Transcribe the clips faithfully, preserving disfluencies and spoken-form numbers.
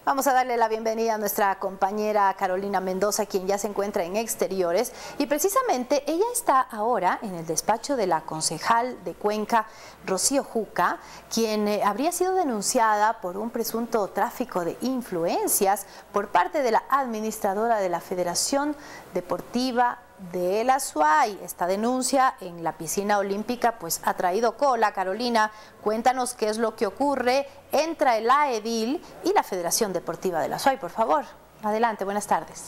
Vamos a darle la bienvenida a nuestra compañera Carolina Mendoza, quien ya se encuentra en exteriores, y precisamente ella está ahora en el despacho de la concejal de Cuenca, Rocío Juca, quien eh, habría sido denunciada por un presunto tráfico de influencias por parte de la administradora de la Federación Deportiva de El Azuay. Esta denuncia en la piscina olímpica pues ha traído cola. Carolina, cuéntanos qué es lo que ocurre entre la edil y la Federación Deportiva de El Azuay, por favor. Adelante, buenas tardes.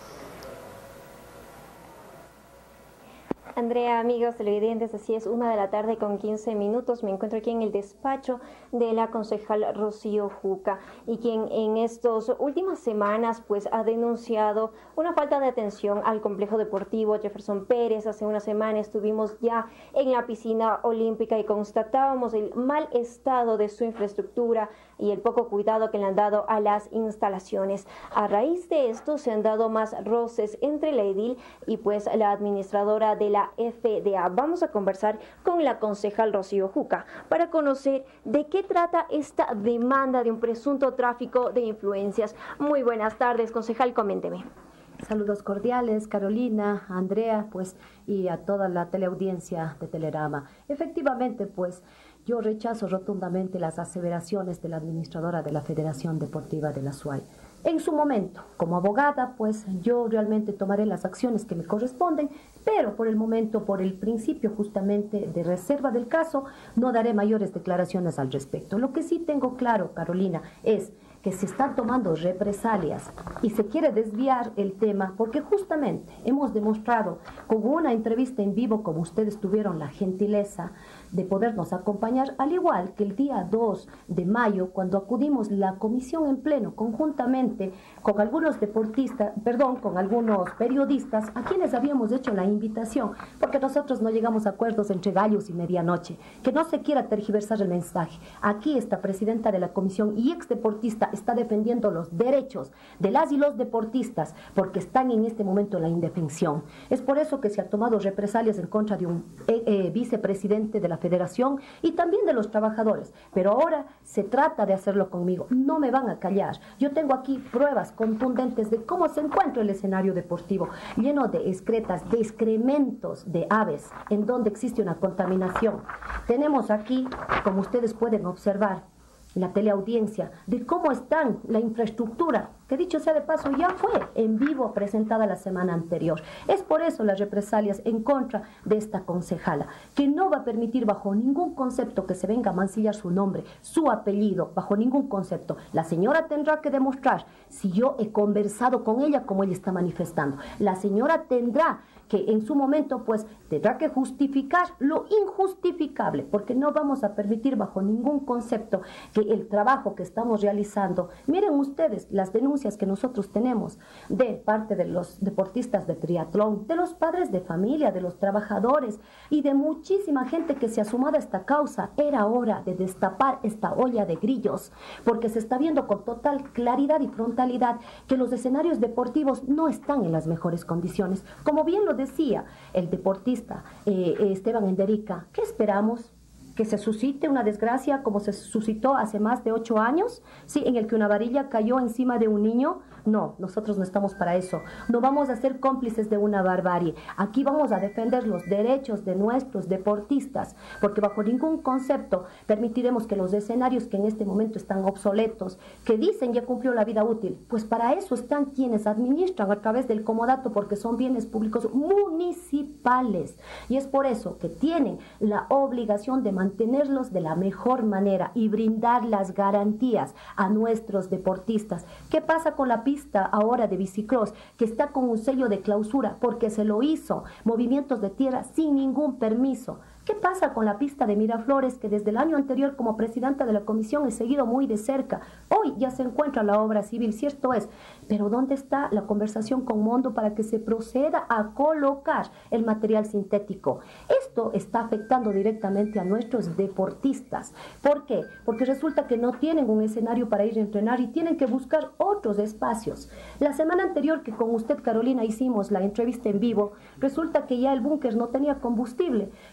Andrea, amigos televidentes, así es, una de la tarde con quince minutos. Me encuentro aquí en el despacho de la concejal Rocío Juca, y quien en estas últimas semanas pues ha denunciado una falta de atención al complejo deportivo Jefferson Pérez. Hace una semana estuvimos ya en la piscina olímpica y constatábamos el mal estado de su infraestructura y el poco cuidado que le han dado a las instalaciones. A raíz de esto se han dado más roces entre la edil y pues la administradora de la F D A. Vamos a conversar con la concejal Rocío Juca para conocer de qué trata esta demanda de un presunto tráfico de influencias. Muy buenas tardes, concejal, coménteme. Saludos cordiales, Carolina, Andrea, pues, y a toda la teleaudiencia de Telerama. Efectivamente, pues, yo rechazo rotundamente las aseveraciones de la administradora de la Federación Deportiva de El Azuay. En su momento, como abogada, pues yo realmente tomaré las acciones que me corresponden, pero por el momento, por el principio justamente de reserva del caso, no daré mayores declaraciones al respecto. Lo que sí tengo claro, Carolina, es que se están tomando represalias y se quiere desviar el tema, porque justamente hemos demostrado con una entrevista en vivo, como ustedes tuvieron la gentileza de podernos acompañar, al igual que el día dos de mayo, cuando acudimos la comisión en pleno, conjuntamente con algunos deportistas, perdón, con algunos periodistas, a quienes habíamos hecho la invitación, porque nosotros no llegamos a acuerdos entre gallos y medianoche, que no se quiera tergiversar el mensaje. Aquí esta presidenta de la comisión y ex deportista está defendiendo los derechos de las y los deportistas, porque están en este momento en la indefensión. Es por eso que se ha tomado represalias en contra de un eh, eh, vicepresidente de la Federación y también de los trabajadores, pero ahora se trata de hacerlo conmigo. No me van a callar. Yo tengo aquí pruebas contundentes de cómo se encuentra el escenario deportivo, lleno de excretas, de excrementos de aves, en donde existe una contaminación. Tenemos aquí, como ustedes pueden observar, la teleaudiencia, de cómo están la infraestructura, que dicho sea de paso ya fue en vivo presentada la semana anterior. Es por eso las represalias en contra de esta concejala, que no va a permitir bajo ningún concepto que se venga a mancillar su nombre, su apellido, bajo ningún concepto. La señora tendrá que demostrar si yo he conversado con ella como ella está manifestando. La señora tendrá que en su momento pues tendrá que justificar lo injustificable, porque no vamos a permitir bajo ningún concepto que el trabajo que estamos realizando, miren ustedes las denuncias que nosotros tenemos de parte de los deportistas de triatlón, de los padres de familia, de los trabajadores y de muchísima gente que se ha sumado a esta causa. Era hora de destapar esta olla de grillos, porque se está viendo con total claridad y frontalidad que los escenarios deportivos no están en las mejores condiciones. Como bien lo decía el deportista eh, Esteban Enderica, ¿qué esperamos? ¿Que se suscite una desgracia como se suscitó hace más de ocho años? Sí, en el que una varilla cayó encima de un niño. No, nosotros no estamos para eso. No vamos a ser cómplices de una barbarie. Aquí vamos a defender los derechos de nuestros deportistas, porque bajo ningún concepto permitiremos que los escenarios que en este momento están obsoletos, que dicen ya cumplió la vida útil, pues para eso están quienes administran a través del comodato, porque son bienes públicos municipales. Y es por eso que tienen la obligación de mantenerlos de la mejor manera y brindar las garantías a nuestros deportistas. ¿Qué pasa con la pista ahora de bicicross, que está con un sello de clausura porque se lo hizo movimientos de tierra sin ningún permiso? ¿Qué pasa con la pista de Miraflores, que desde el año anterior como presidenta de la comisión he seguido muy de cerca? Hoy ya se encuentra la obra civil, cierto es, pero ¿dónde está la conversación con Mondo para que se proceda a colocar el material sintético? Esto está afectando directamente a nuestros deportistas. ¿Por qué? Porque resulta que no tienen un escenario para ir a entrenar y tienen que buscar otros espacios. La semana anterior que con usted, Carolina, hicimos la entrevista en vivo, resulta que ya el búnker no tenía combustible. Yo sorprendí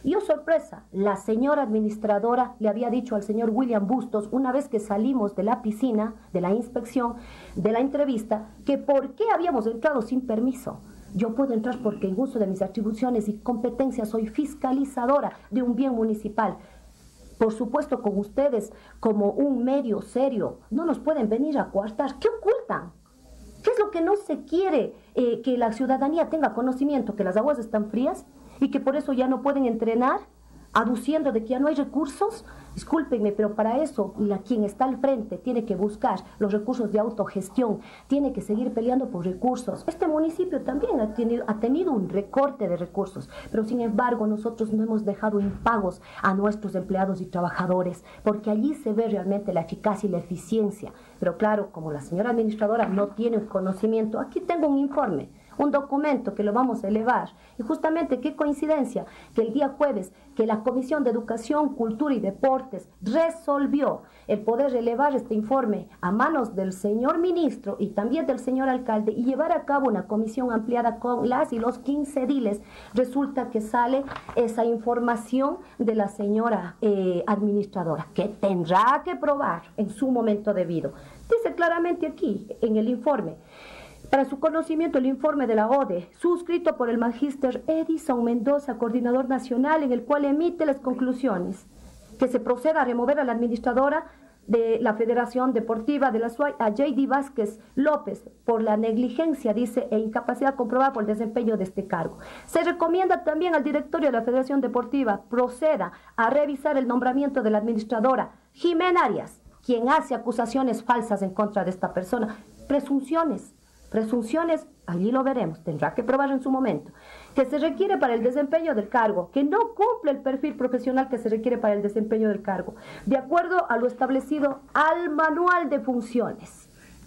sorpresa, la señora administradora le había dicho al señor William Bustos, una vez que salimos de la piscina, de la inspección, de la entrevista, que por qué habíamos entrado sin permiso. Yo puedo entrar porque en uso de mis atribuciones y competencias soy fiscalizadora de un bien municipal. Por supuesto, con ustedes, como un medio serio, no nos pueden venir a coartar. ¿Qué ocultan? ¿Qué es lo que no se quiere? Eh, que la ciudadanía tenga conocimiento que las aguas están frías y que por eso ya no pueden entrenar, aduciendo de que ya no hay recursos. Discúlpenme, pero para eso la, quien está al frente tiene que buscar los recursos de autogestión, tiene que seguir peleando por recursos. Este municipio también ha tenido, ha tenido un recorte de recursos, pero sin embargo nosotros no hemos dejado impagos a nuestros empleados y trabajadores, porque allí se ve realmente la eficacia y la eficiencia. Pero claro, como la señora administradora no tiene conocimiento, aquí tengo un informe, un documento que lo vamos a elevar. Y justamente qué coincidencia que el día jueves que la Comisión de Educación, Cultura y Deportes resolvió el poder elevar este informe a manos del señor ministro y también del señor alcalde y llevar a cabo una comisión ampliada con las y los quince ediles, resulta que sale esa información de la señora eh, administradora, que tendrá que probar en su momento debido. Dice claramente aquí en el informe: para su conocimiento, el informe de la O D E, suscrito por el magíster Edison Mendoza, coordinador nacional, en el cual emite las conclusiones que se proceda a remover a la administradora de la Federación Deportiva de la SUAY, a J D Vázquez López, por la negligencia, dice, e incapacidad comprobada por el desempeño de este cargo. Se recomienda también al directorio de la Federación Deportiva proceda a revisar el nombramiento de la administradora Jimena Arias, quien hace acusaciones falsas en contra de esta persona, presunciones. Presunciones, allí lo veremos, tendrá que probar en su momento, que se requiere para el desempeño del cargo, que no cumple el perfil profesional que se requiere para el desempeño del cargo, de acuerdo a lo establecido al manual de funciones.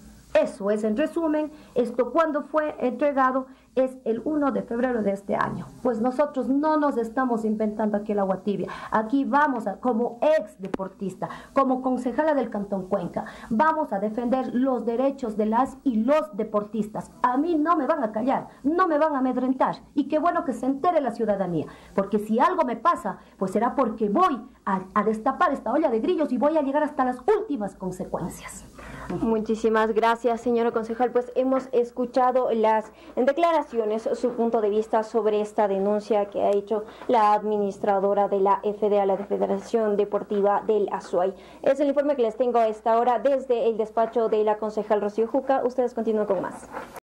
Eso es, en resumen, esto cuando fue entregado es el uno de febrero de este año. Pues nosotros no nos estamos inventando aquí el agua tibia. Aquí vamos a, como ex deportista, como concejala del Cantón Cuenca, vamos a defender los derechos de las y los deportistas. A mí no me van a callar, no me van a amedrentar. Y qué bueno que se entere la ciudadanía, porque si algo me pasa, pues será porque voy a, a destapar esta olla de grillos y voy a llegar hasta las últimas consecuencias. Muchísimas gracias, señora concejal. Pues hemos escuchado las declaraciones, su punto de vista sobre esta denuncia que ha hecho la administradora de la F D A, la Federación Deportiva del Azuay. Es el informe que les tengo a esta hora desde el despacho de la concejal Rocío Juca. Ustedes continúan con más.